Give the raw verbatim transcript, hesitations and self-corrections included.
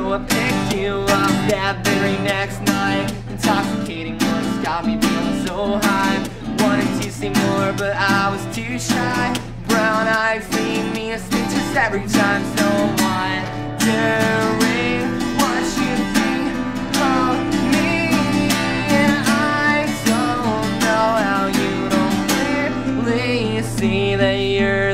so I picked you up that very next night. Intoxicating ones got me feeling so high. Wanted to say more, but I was too shy. Brown eyes leave me a stitches every time. So wondering what you think of me. And I don't know how you don't really see that you're